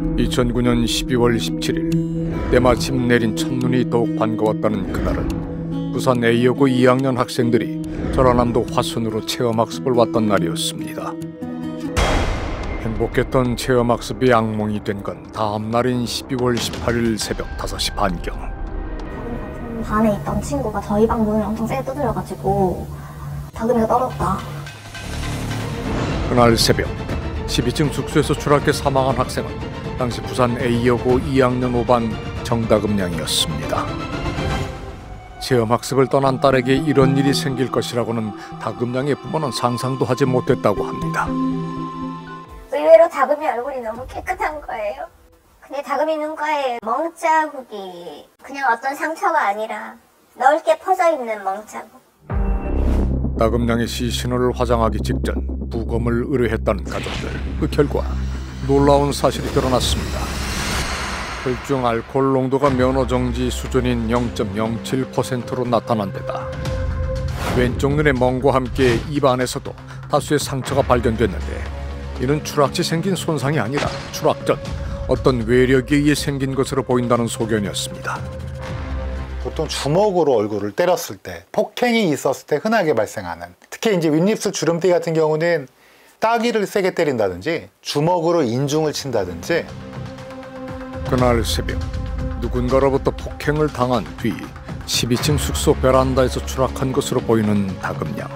2009년 12월 17일 때마침 내린 첫눈이 더욱 반가웠다는 그날은 부산 A여고 2학년 학생들이 전라남도 화순으로 체험학습을 왔던 날이었습니다. 행복했던 체험학습이 악몽이 된 건 다음 날인 12월 18일 새벽 5시 반경. 반에 있던 친구가 저희 방 문을 엄청 세게 두드려가지고 다금이가 떨어졌다. 그날 새벽 12층 숙소에서 추락해 사망한 학생은 당시 부산 A여고 2학년 5반 정다금 양이었습니다. 체험학습을 떠난 딸에게 이런 일이 생길 것이라고는 다금 양의 부모는 상상도 하지 못했다고 합니다. 의외로 다금이 얼굴이 너무 깨끗한 거예요. 근데 다금이 눈가에 멍자국이 그냥 어떤 상처가 아니라 넓게 퍼져 있는 멍자국. 다금 양의 시신을 화장하기 직전 부검을 의뢰했다는 가족들. 그 결과 놀라운 사실이 드러났습니다. 혈중 알코올 농도가 면허 정지 수준인 0.07%로 나타난 데다 왼쪽 눈의 멍과 함께 입안에서도 다수의 상처가 발견됐는데 이는 추락 시 생긴 손상이 아니라 추락 전 어떤 외력에 의해 생긴 것으로 보인다는 소견이었습니다. 보통 주먹으로 얼굴을 때렸을 때, 폭행이 있었을 때 흔하게 발생하는, 특히 이제 윗입술 주름띠 같은 경우는 따귀를 세게 때린다든지 주먹으로 인중을 친다든지. 그날 새벽 누군가로부터 폭행을 당한 뒤 12층 숙소 베란다에서 추락한 것으로 보이는 다금 양.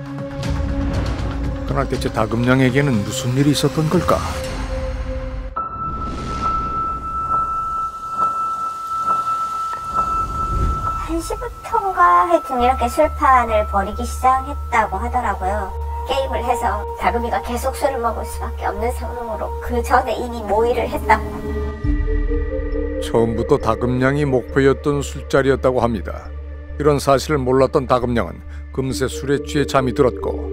그날 대체 다금 양에게는 무슨 일이 있었던 걸까? 한시부터인가 하여튼 이렇게 술판을 벌이기 시작했다고 하더라고요. 게임을 해서 다금이가 계속 술을 먹을 수밖에 없는 상황으로 그 전에 이미 모의를 했다고. 처음부터 다금 양이 목표였던 술자리였다고 합니다. 이런 사실을 몰랐던 다금 양은 금세 술에 취해 잠이 들었고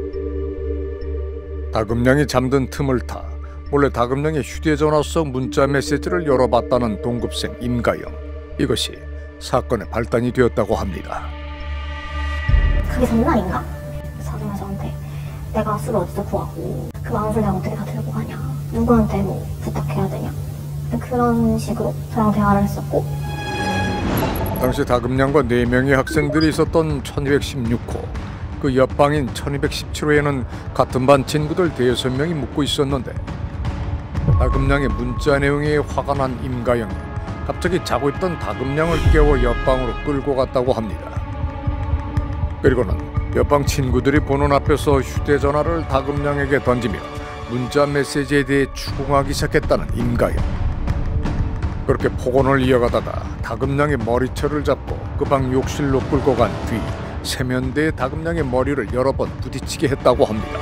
다금 양이 잠든 틈을 타 몰래 다금 양의 휴대전화 속 문자 메시지를 열어봤다는 동급생 임가영. 이것이 사건의 발단이 되었다고 합니다. 그게 전날인가? 자기가 저한테 내가 술을 어디서 구하고 그 많은 술 내가 어떻게 다 들고 가냐, 누구한테 뭐 부탁해야 되냐, 그런 식으로 저랑 대화를 했었고. 당시 다금 양과 4명의 학생들이 있었던 1216호, 그 옆방인 1217호에는 같은 반 친구들 5명이 묵고 있었는데 다금 양의 문자 내용에 화가 난 임가영이 갑자기 자고 있던 다금 양을 깨워 옆방으로 끌고 갔다고 합니다. 그리고는 옆방 친구들이 보는 앞에서 휴대전화를 다금 양에게 던지며 문자 메시지에 대해 추궁하기 시작했다는 임가영. 그렇게 폭언을 이어가다가 다금 양의 머리채를 잡고 그 방 욕실로 끌고 간 뒤 세면대에 다금 양의 머리를 여러 번 부딪히게 했다고 합니다.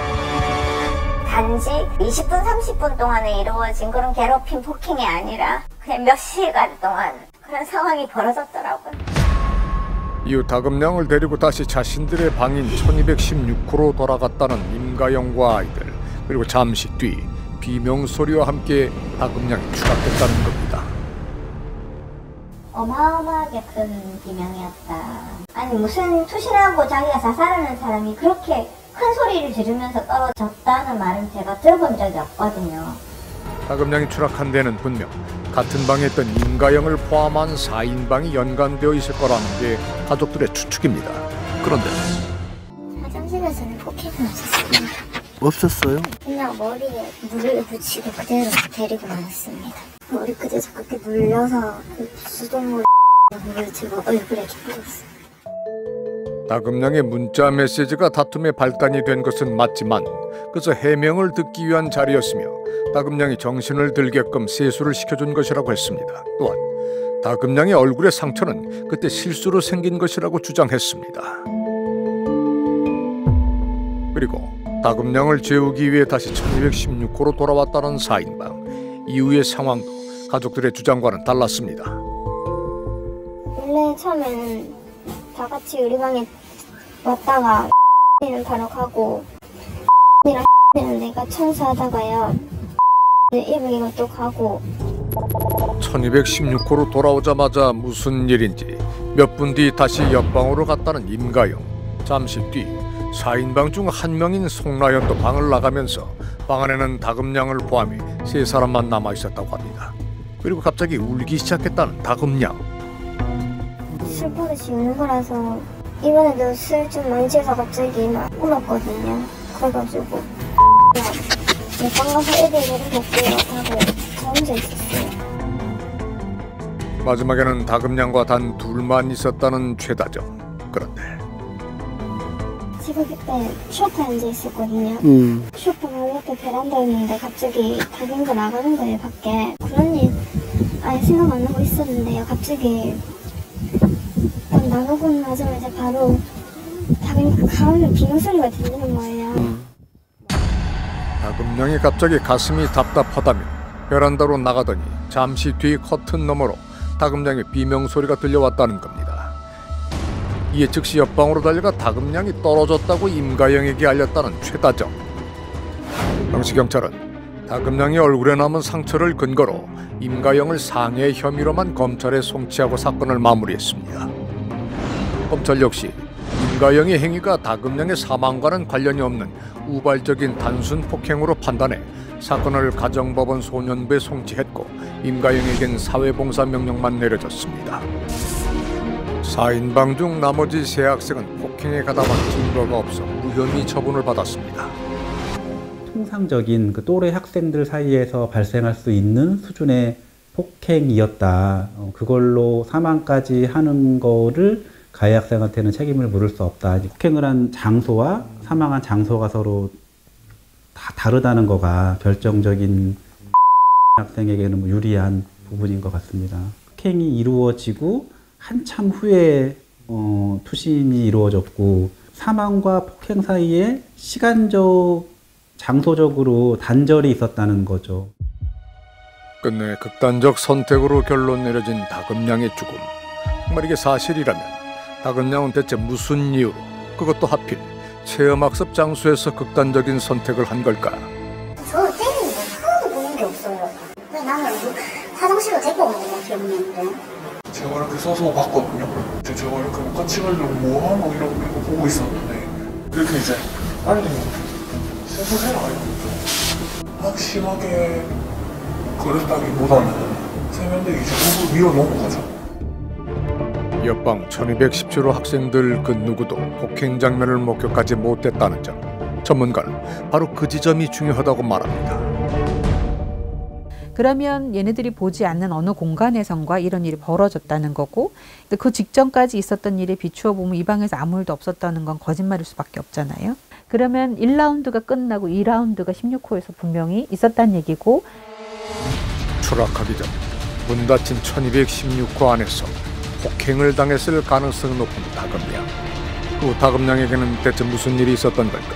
단지 20분, 30분 동안에 이루어진 그런 괴롭힘, 폭행이 아니라 그냥 몇 시간 동안 그런 상황이 벌어졌더라고요. 이후 다금 양을 데리고 다시 자신들의 방인 1216호로 돌아갔다는 임가영과 아이들. 그리고 잠시 뒤 비명소리와 함께 다금 양이 추락했다는 겁니다. 어마어마하게 큰 비명이었다. 아니 무슨 투신하고 자기가 자살하는 사람이 그렇게 큰 소리를 지르면서 떨어졌다는 말은 제가 들어본 적이 없거든요. 다금 양이 추락한 데는 분명 같은 방에 있던 임가영을 포함한 4인방이 연관되어 있을 거라는 게 가족들의 추측입니다. 그런데 화장실에서는 폭행은 없었습니다. 없었어요? 그냥 머리에 물을 붙이고 그대로 데리고 나왔습니다. 머리끝에 그렇게 눌려서 수돗물 물을 제가 얼굴에 이렇게 뿌렸어요. 다금 양의 문자 메시지가 다툼의 발단이 된 것은 맞지만 그저 해명을 듣기 위한 자리였으며 다금 양이 정신을 들게끔 세수를 시켜준 것이라고 했습니다. 또한 다금 양의 얼굴의 상처는 그때 실수로 생긴 것이라고 주장했습니다. 그리고 다금 양을 재우기 위해 다시 1216호로 돌아왔다는 4인방. 이후의 상황도 가족들의 주장과는 달랐습니다. 원래 처음에는 다 같이 우리 방에 왔다가 는 바로 가고 는 내가 청소하다가요 이브이가 또 가고. 1216호로 돌아오자마자 무슨 일인지 몇 분 뒤 다시 옆방으로 갔다는 임가영. 잠시 뒤 4인방 중 한 명인 송나연도 방을 나가면서 방 안에는 다금 양을 포함해 세 사람만 남아 있었다고 합니다. 그리고 갑자기 울기 시작했다는 다금양. 술 버릇이 우는 거라서 이번에도 술 좀 많이 취해서 갑자기 막 울었거든요. 그래가지고 빵 가서 애들 먹은 먹고요 하고 저 혼자 있었어요. 마지막에는 다금양과 단 둘만 있었다는 최다정. 그런데 제가 그때 쇼파에 앉아 있었거든요. 쇼파 바로 옆에 베란다였는데 갑자기 다경이가 나가는 거예요, 밖에. 그런 일 아예 생각 안 하고 있었는데요. 갑자기 딱 나가고 나자마자 바로 다경이가 가을에 비명 소리가 들리는 거예요. 다금양이 갑자기 가슴이 답답하다며 베란다로 나가더니 잠시 뒤 커튼 너머로 다금양의 비명소리가 들려왔다는 겁니다. 이에 즉시 옆방으로 달려가 다금양이 떨어졌다고 임가영에게 알렸다는 최다정. 당시 경찰은 다금양이 얼굴에 남은 상처를 근거로 임가영을 상해 혐의로만 검찰에 송치하고 사건을 마무리했습니다. 검찰 역시 임가영의 행위가 다금양의 사망과는 관련이 없는 우발적인 단순 폭행으로 판단해 사건을 가정법원 소년부에 송치했고 임가영에겐 사회봉사 명령만 내려졌습니다. 4인방 중 나머지 세 학생은 폭행에 가담한 증거가 없어 무혐의 처분을 받았습니다. 통상적인 그 또래 학생들 사이에서 발생할 수 있는 수준의 폭행이었다. 그걸로 사망까지 하는 거를 가해 학생한테는 책임을 물을 수 없다. 폭행을 한 장소와 사망한 장소가 서로 다 다르다는 거가 결정적인 학생에게는 유리한 부분인 것 같습니다. 폭행이 이루어지고 한참 후에 투심이 이루어졌고 사망과 폭행 사이에 시간적, 장소적으로 단절이 있었다는 거죠. 끝내 극단적 선택으로 결론 내려진 다금양의 죽음. 정말 이게 사실이라면 다금양은 대체 무슨 이유로, 그것도 하필 체험학습 장소에서 극단적인 선택을 한 걸까? 저 때리는 거 하나도 보는 게 없어요. 나는 화장실로 데리고 가는 거 기억나는데. 제가 이렇게 서서 봤거든요. 제가 이렇게 같이 가려고 뭐하나 이러고 보고 있었는데 이렇게 이제 빨리 세수해라 이러고 확실하게 그랬다기보다는 세면대 이제 물을 밀어 넣은 거죠. 옆방 1210주로 학생들 그 누구도 폭행 장면을 목격하지 못했다는 점, 전문가는 바로 그 지점이 중요하다고 말합니다. 그러면 얘네들이 보지 않는 어느 공간에선가 이런 일이 벌어졌다는 거고, 그 직전까지 있었던 일에 비추어 보면 이 방에서 아무 일도 없었다는 건 거짓말일 수밖에 없잖아요. 그러면 1라운드가 끝나고 2라운드가 16호에서 분명히 있었다는 얘기고, 추락하기 전 문 닫힌 1216호 안에서 폭행을 당했을 가능성이 높은 다금양. 그 다금양에게는 대체 무슨 일이 있었던 걸까?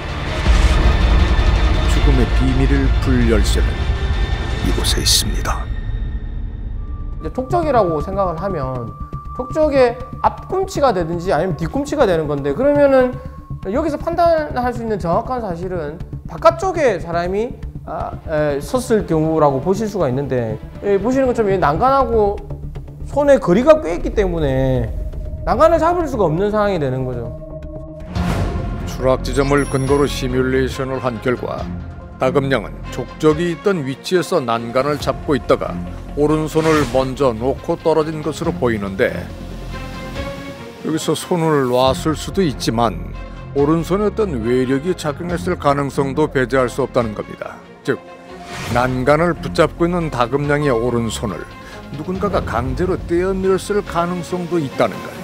죽음의 비밀을 풀 열쇠는 이곳에 있습니다. 이제 족적이라고 생각을 하면 족적의 앞꿈치가 되든지 아니면 뒤꿈치가 되는 건데, 그러면은 여기서 판단할 수 있는 정확한 사실은 바깥쪽에 사람이 섰을 경우라고 보실 수가 있는데, 보시는 것처럼 난간하고 손에 거리가 꽤 있기 때문에 난간을 잡을 수가 없는 상황이 되는 거죠. 추락 지점을 근거로 시뮬레이션을 한 결과 다금양은 족적이 있던 위치에서 난간을 잡고 있다가 오른손을 먼저 놓고 떨어진 것으로 보이는데, 여기서 손을 놨을 수도 있지만 오른손에 어떤 외력이 작용했을 가능성도 배제할 수 없다는 겁니다. 즉, 난간을 붙잡고 있는 다금양의 오른손을 누군가가 강제로 떼어밀었을 가능성도 있다는 것.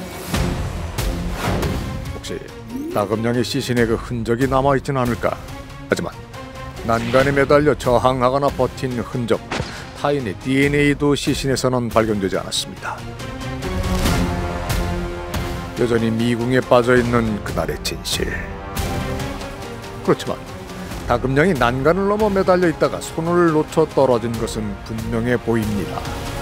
혹시 다금양의 시신에 그 흔적이 남아있지는 않을까? 하지만 난간에 매달려 저항하거나 버틴 흔적, 타인의 DNA도 시신에서는 발견되지 않았습니다. 여전히 미궁에 빠져있는 그날의 진실. 그렇지만 다금양이 난간을 넘어 매달려 있다가 손을 놓쳐 떨어진 것은 분명해 보입니다.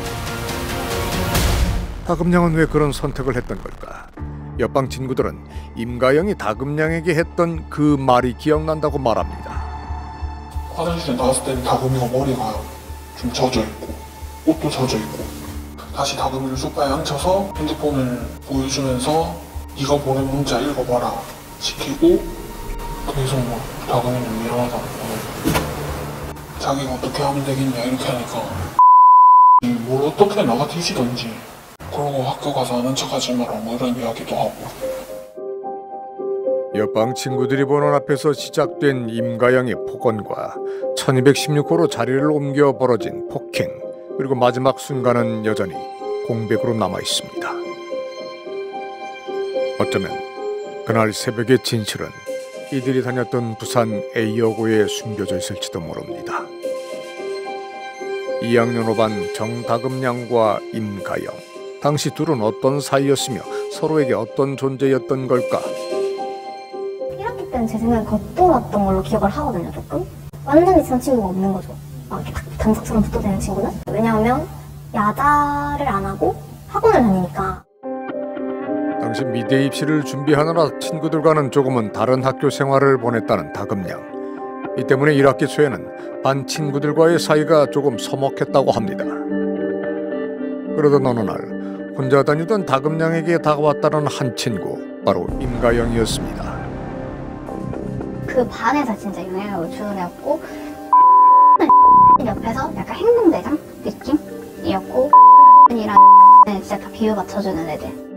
다금양은 왜 그런 선택을 했던 걸까? 옆방 친구들은 임가영이 다금양에게 했던 그 말이 기억난다고 말합니다. 화장실에 나왔을 때는 다금이가 머리가 좀 젖어있고 옷도 젖어있고, 다시 다금이를 소파에 앉혀서 핸드폰을 보여주면서 네가 보낸 문자 읽어봐라 시키고, 계속 뭐 다금이는 미안하다고 자기가 어떻게 하면 되겠냐 이렇게 하니까 뭘 어떻게 나가 뒤지던지 그러고 학교 가서 아는 척하지 마라 뭐 이런 이야기도 하고. 옆방 친구들이 보는 앞에서 시작된 임가영의 폭언과 1216호로 자리를 옮겨 벌어진 폭행, 그리고 마지막 순간은 여전히 공백으로 남아 있습니다. 어쩌면 그날 새벽의 진실은 이들이 다녔던 부산 A여고에 숨겨져 있을지도 모릅니다. 2학년 5반 정다금양과 임가영, 당시 둘은 어떤 사이였으며 서로에게 어떤 존재였던 걸까? 1학기 때는 제 생각에 겉돌았던 걸로 기억을 하거든요, 조금. 완전히 친한 친구가 없는 거죠. 막 이렇게 당석처럼 붙어다니는 친구는. 왜냐하면 야자를 안 하고 학원을 다니니까. 당시 미대 입시를 준비하느라 친구들과는 조금은 다른 학교 생활을 보냈다는 다금양. 이 때문에 1학기 초에는 반 친구들과의 사이가 조금 서먹했다고 합니다. 그러던 어느 날 혼자 다니던 다금양에게 다가왔다는 한 친구, 바로 임가영이었습니다. 그 반에서 진짜 영향을 주는 애였고 옆에서 약간 행동대장 느낌이었고 이랑 진짜 다 비유 맞춰주는 애들.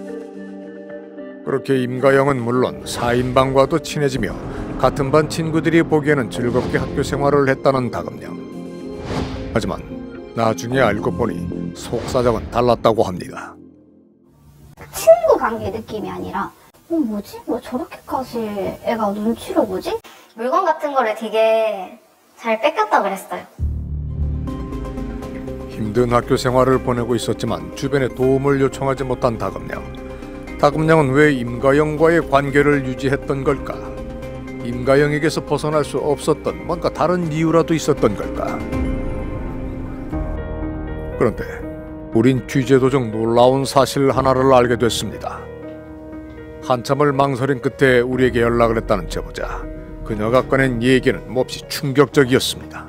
그렇게 임가영은 물론 4인방과도 친해지며 같은 반 친구들이 보기에는 즐겁게 학교 생활을 했다는 다금양. 하지만 나중에 알고 보니 속사정은 달랐다고 합니다. 친구 관계 느낌이 아니라 뭐지? 뭐 저렇게까지 애가 눈치로 보지? 물건 같은 거를 되게 잘 뺏겼다 그랬어요. 힘든 학교 생활을 보내고 있었지만 주변에 도움을 요청하지 못한 다금양. 다금양은 왜 임가영과의 관계를 유지했던 걸까? 임가영에게서 벗어날 수 없었던 뭔가 다른 이유라도 있었던 걸까? 그런데 우린 취재 도중 놀라운 사실 하나를 알게 됐습니다. 한참을 망설인 끝에 우리에게 연락을 했다는 제보자. 그녀가 꺼낸 얘기는 몹시 충격적이었습니다.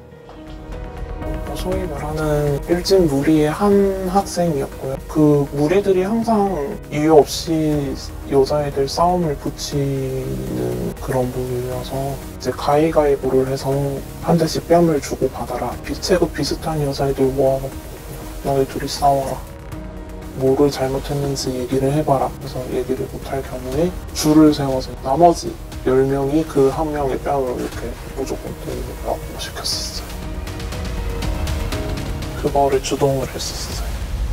소위 말하는 일진 무리의 한 학생이었고요. 그 무리들이 항상 이유 없이 여자애들 싸움을 붙이는 그런 무리여서 이제 가위가위보를 해서 한 대씩 뺨을 주고 받아라. 체급 비슷한 여자애들 모아놓고 너희 둘이 싸워라. 뭐를 잘못했는지 얘기를 해봐라. 그래서 얘기를 못할 경우에 줄을 세워서 나머지 10명이 그 한 명의 뺨을 이렇게 무조건 때리라고 시켰었어요. 그거를 주동을 했었어요.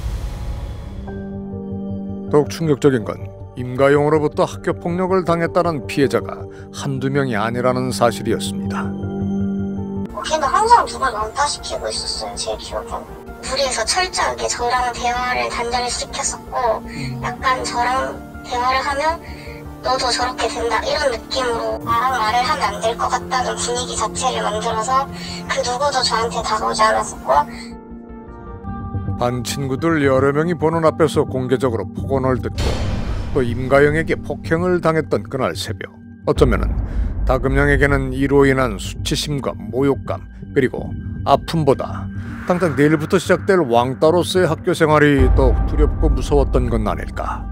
더욱 충격적인 건 임가영으로부터 학교 폭력을 당했다는 피해자가 한두 명이 아니라는 사실이었습니다. 걔는 항상 누굴 난타시키고 있었어요, 제 기억엔. 무리에서 철저하게 저랑 대화를 단절을 시켰었고 약간 저랑 대화를 하면 너도 저렇게 된다 이런 느낌으로 나랑 말을 하면 안 될 것 같다는 분위기 자체를 만들어서 그 누구도 저한테 다가오지 않았었고 반 친구들 여러 명이 보는 앞에서 공개적으로 폭언을 듣고 또 임가영에게 폭행을 당했던 그날 새벽, 어쩌면은 다금양에게는 이로 인한 수치심과 모욕감 그리고 아픔보다 당장 내일부터 시작될 왕따로서의 학교 생활이 더욱 두렵고 무서웠던 건 아닐까.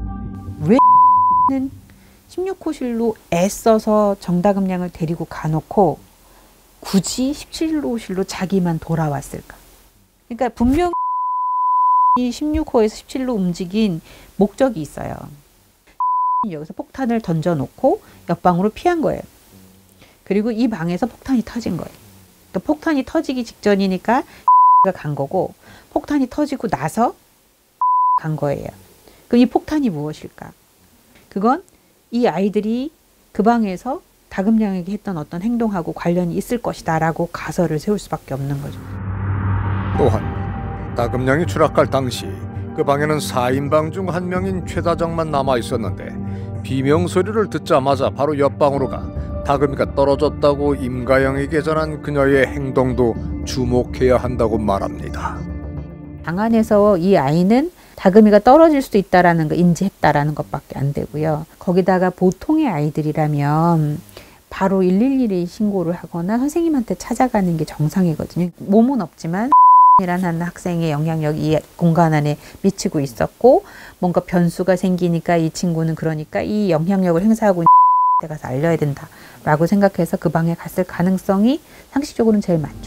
왜는 16호실로 애써서 정다금양을 데리고 가놓고 굳이 17호실로 자기만 돌아왔을까? 그러니까 분명히 16호에서 17로 움직인 목적이 있어요. 여기서 폭탄을 던져놓고 옆방으로 피한 거예요. 그리고 이 방에서 폭탄이 터진 거예요. 그러니까 폭탄이 터지기 직전이니까 간 거고 폭탄이 터지고 나서 간 거예요. 그럼 이 폭탄이 무엇일까? 그건 이 아이들이 그 방에서 다금양에게 했던 어떤 행동하고 관련이 있을 것이다 라고 가설을 세울 수밖에 없는 거죠. 또한 다금양이 추락할 당시 그 방에는 4인방 중 한 명인 최다정만 남아 있었는데 비명 소리를 듣자마자 바로 옆방으로 가 다금이가 떨어졌다고 임가영에게 전한 그녀의 행동도 주목해야 한다고 말합니다. 방 안에서 이 아이는 다금이가 떨어질 수도 있다라는 거 인지했다라는 것밖에 안 되고요. 거기다가 보통의 아이들이라면 바로 112에 신고를 하거나 선생님한테 찾아가는 게 정상이거든요. 몸은 없지만 이라는 학생의 영향력이 이 공간 안에 미치고 있었고 뭔가 변수가 생기니까 이 친구는 그러니까 이 영향력을 행사하고 있는 때 가서 알려야 된다라고 생각해서 그 방에 갔을 가능성이 상식적으로는 제일 많죠.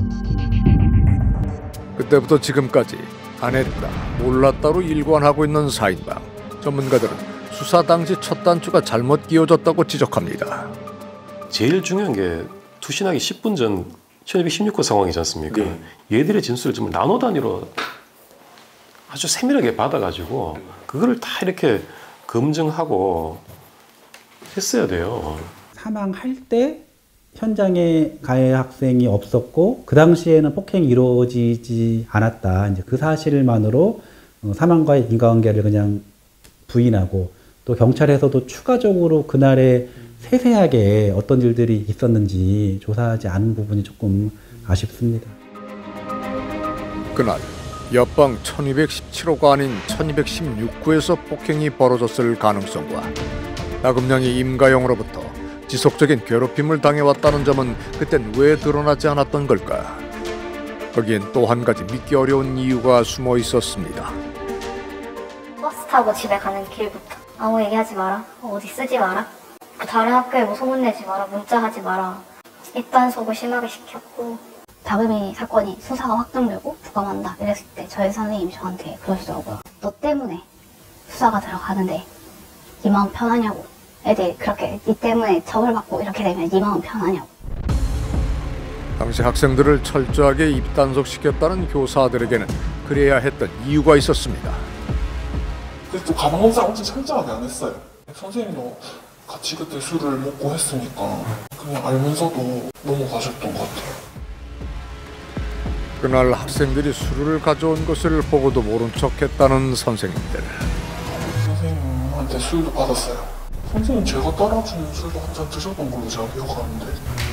그때부터 지금까지 아냈다, 몰랐다로 일관하고 있는 4인방. 전문가들은 수사 당시 첫 단추가 잘못 끼워졌다고 지적합니다. 제일 중요한 게 투신하기 10분 전 1216호 상황이지 않습니까? 네. 얘들의 진술을 정말 나노 단위로 아주 세밀하게 받아가지고 그거를 다 이렇게 검증하고 했어야 돼요. 사망할 때 현장에 가해 학생이 없었고 그 당시에는 폭행이 이루어지지 않았다. 이제 그 사실만으로 사망과의 인과관계를 그냥 부인하고 또 경찰에서도 추가적으로 그날에 세세하게 어떤 일들이 있었는지 조사하지 않은 부분이 조금 아쉽습니다. 그날 옆방 1217호가 아닌 1216호에서 폭행이 벌어졌을 가능성과 나금양이 임가영으로부터 지속적인 괴롭힘을 당해왔다는 점은 그땐 왜 드러나지 않았던 걸까? 거기엔 또 한 가지 믿기 어려운 이유가 숨어 있었습니다. 버스 타고 집에 가는 길부터 아무 얘기하지 마라, 어디 쓰지 마라, 다른 학교에 뭐 소문내지 마라, 문자하지 마라, 입단속을 심하게 시켰고, 다금이 사건이 수사가 확정되고 부감한다 이랬을 때 저희 선생님이 저한테 그러시더라고요. 너 때문에 수사가 들어가는데 네 마음 편하냐고. 애들이 그렇게 네 때문에 처벌받고 이렇게 되면 네 마음 편하냐고. 당시 학생들을 철저하게 입단속시켰다는 교사들에게는 그래야 했던 이유가 있었습니다. 근데 또 가방 검사 엄청 철저하게 안 했어요. 선생님도 같이 그때 술을 먹고 했으니까 그냥 알면서도 넘어가셨던 것 같아요. 그날 학생들이 술을 가져온 것을 보고도 모른 척했다는 선생님들. 선생님한테 술도 받았어요. 선생님 제가 따라주는 술도 한 잔 드셨던 걸로 제가 기억하는데.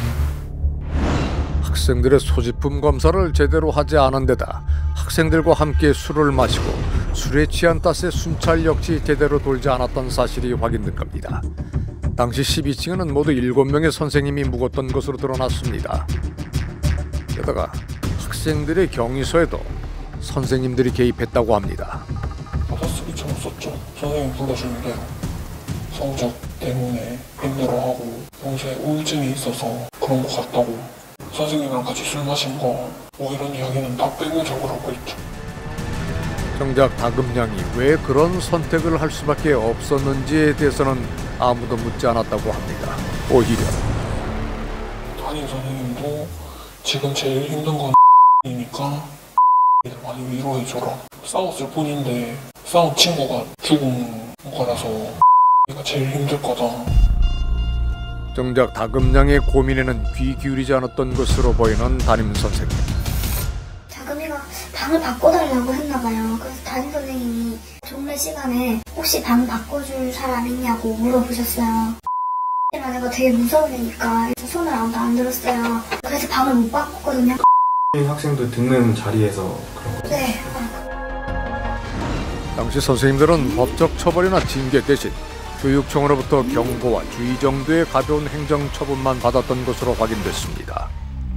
학생들의 소지품 검사를 제대로 하지 않은 데다 학생들과 함께 술을 마시고 술에 취한 탓에 순찰 역시 제대로 돌지 않았던 사실이 확인된 겁니다. 당시 12층에는 모두 7명의 선생님이 묵었던 것으로 드러났습니다. 게다가 학생들의 경위서에도 선생님들이 개입했다고 합니다. 받아쓰기처럼 썼죠. 선생님 불러주는 대로. 성적 때문에 힘들어하고 평소에 우울증이 있어서 그런 것 같다고. 선생님이랑 같이 술 마신 거 뭐 이런 이야기는 다 빼고 적으라고 했죠. 정작 다금양이 왜 그런 선택을 할 수밖에 없었는지에 대해서는 아무도 묻지 않았다고 합니다. 오히려 담임 선생님도 지금 제일 힘든 건 이니까 많이 위로해줘라. 싸웠을 뿐인데 싸운 친구가 죽은 거라서 네가 제일 힘들 거다. 정작 다금양의 고민에는 귀 기울이지 않았던 것으로 보이는 담임 선생님. 다금이가 방을 바꿔달라고 했나봐요. 그래서 담임 선생님이 종례 시간에 혹시 방 바꿔줄 사람 있냐고 물어보셨어요. 내가 되게 무서우니까 손을 아무도 안 들었어요. 그래서 방을 못 바꿨거든요. 학생들 듣는 자리에서 그런 거. 네. 당시 선생님들은 법적 처벌이나 징계 대신 교육청으로부터 경고와 주의 정도의 가벼운 행정처분만 받았던 것으로 확인됐습니다.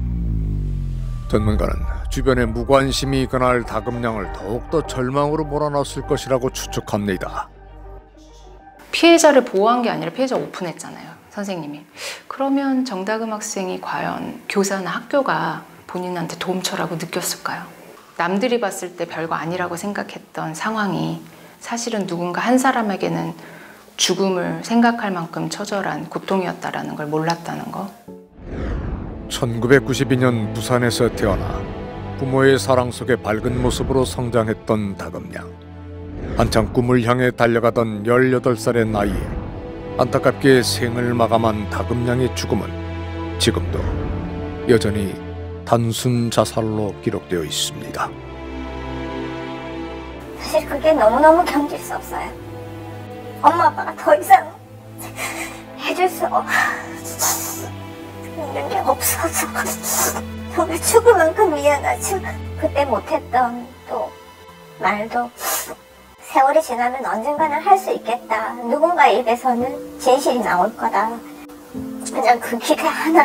전문가는 주변의 무관심이 그날 다금양을 더욱더 절망으로 몰아넣었을 것이라고 추측합니다. 피해자를 보호한 게 아니라 피해자 오픈했잖아요, 선생님이. 그러면 정다금 학생이 과연 교사나 학교가 본인한테 도움처라고 느꼈을까요? 남들이 봤을 때 별거 아니라고 생각했던 상황이 사실은 누군가 한 사람에게는 죽음을 생각할 만큼 처절한 고통이었다라는 걸 몰랐다는 거. 1992년 부산에서 태어나 부모의 사랑 속에 밝은 모습으로 성장했던 다금양. 한창 꿈을 향해 달려가던 18살의 나이에 안타깝게 생을 마감한 다금양의 죽음은 지금도 여전히 단순 자살로 기록되어 있습니다. 사실 그게 너무너무 견딜 수 없어요. 엄마 아빠가 더 이상 해줄 수 있는 게 없어서 정말 죽을 만큼 미안하지만 그때 못했던 또 말도 세월이 지나면 언젠가는 할 수 있겠다. 누군가의 입에서는 진실이 나올 거다. 그냥 그 기대 하나.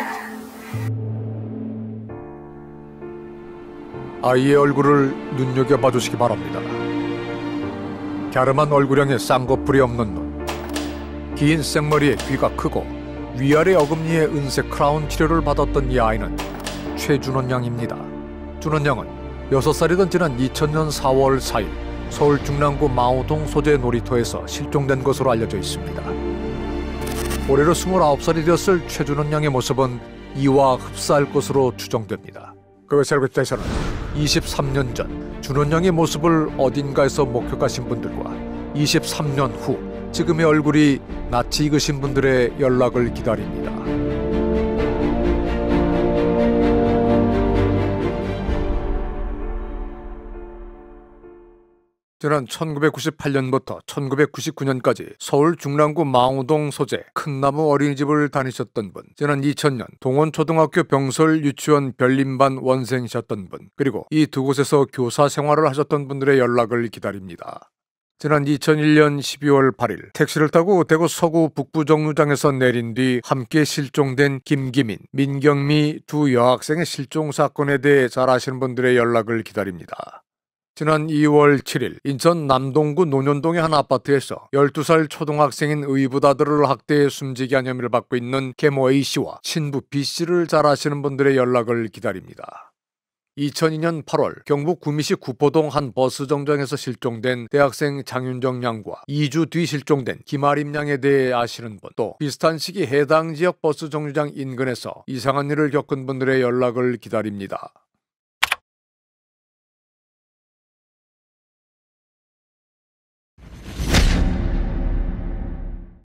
아이의 얼굴을 눈여겨봐 주시기 바랍니다. 갸름한 얼굴형의 쌍꺼풀이 없는 눈, 긴 생머리에 귀가 크고 위아래 어금니에 은색 크라운 치료를 받았던 이 아이는 최준원 양입니다. 준원 양은 6살이던 지난 2000년 4월 4일 서울 중랑구 마오동 소재 놀이터에서 실종된 것으로 알려져 있습니다. 올해로 29살이 되었을 최준원 양의 모습은 이와 흡사할 것으로 추정됩니다. 그것을 알고 있다서는 23년 전 준원 양의 모습을 어딘가에서 목격하신 분들과 23년 후 지금의 얼굴이 낯이 익으신 분들의 연락을 기다립니다. 지난 1998년부터 1999년까지 서울 중랑구 망우동 소재 큰나무 어린이집을 다니셨던 분, 지난 2000년 동원초등학교 병설 유치원 별림반 원생이셨던 분, 그리고 이 두 곳에서 교사 생활을 하셨던 분들의 연락을 기다립니다. 지난 2001년 12월 8일 택시를 타고 대구 서구 북부 정류장에서 내린 뒤 함께 실종된 김기민, 민경미 두 여학생의 실종 사건에 대해 잘 아시는 분들의 연락을 기다립니다. 지난 2월 7일 인천 남동구 논현동의 한 아파트에서 12살 초등학생인 의붓 아들을 학대해 숨지게 한 혐의를 받고 있는 계모 A씨와 친부 B씨를 잘 아시는 분들의 연락을 기다립니다. 2002년 8월 경북 구미시 구포동 한 버스 정류장에서 실종된 대학생 장윤정 양과 2주 뒤 실종된 김아림 양에 대해 아시는 분, 또 비슷한 시기 해당 지역 버스 정류장 인근에서 이상한 일을 겪은 분들의 연락을 기다립니다.